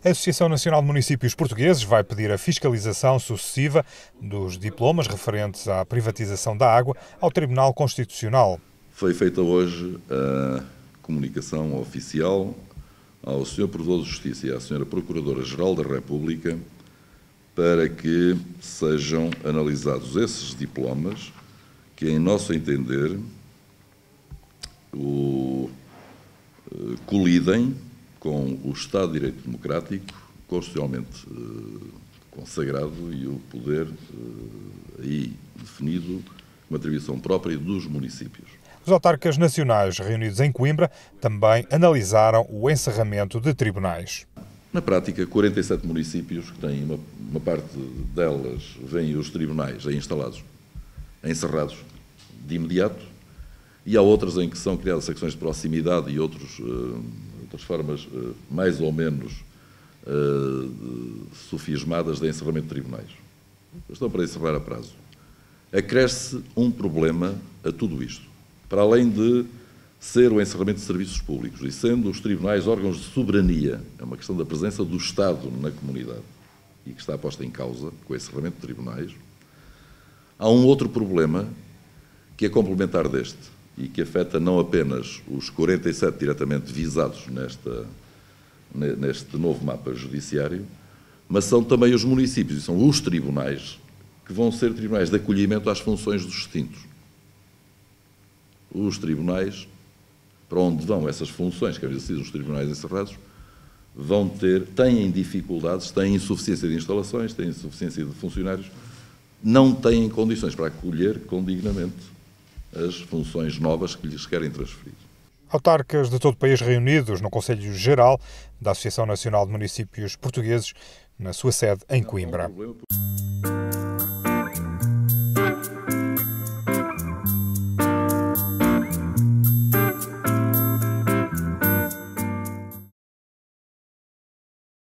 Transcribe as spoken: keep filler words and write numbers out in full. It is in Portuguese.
A Associação Nacional de Municípios Portugueses vai pedir a fiscalização sucessiva dos diplomas referentes à privatização da água ao Tribunal Constitucional. Foi feita hoje a comunicação oficial ao senhor Provedor de Justiça e à senhora Procuradora-Geral da República para que sejam analisados esses diplomas que, em nosso entender, o, colidem com o Estado de Direito Democrático constitucionalmente eh, consagrado e o poder eh, aí definido, uma atribuição própria dos municípios. Os autarcas nacionais reunidos em Coimbra também analisaram o encerramento de tribunais. Na prática, quarenta e sete municípios, que têm uma, uma parte delas, vêm os tribunais aí instalados, encerrados de imediato, e há outras em que são criadas secções de proximidade e outros, uh, outras formas uh, mais ou menos uh, sofismadas de encerramento de tribunais. Estão para encerrar a prazo. Acresce um problema a tudo isto. Para além de ser o encerramento de serviços públicos e sendo os tribunais órgãos de soberania, é uma questão da presença do Estado na comunidade e que está posta em causa com o encerramento de tribunais, há um outro problema que é complementar deste e que afeta não apenas os quarenta e sete diretamente visados nesta, neste novo mapa judiciário, mas são também os municípios e são os tribunais que vão ser tribunais de acolhimento às funções dos extintos. Os tribunais, para onde vão essas funções que exercem os tribunais encerrados, vão ter, têm dificuldades, têm insuficiência de instalações, têm insuficiência de funcionários, não têm condições para acolher condignamente as funções novas que lhes querem transferir. Autarcas de todo o país reunidos no Conselho Geral da Associação Nacional de Municípios Portugueses, na sua sede em Coimbra.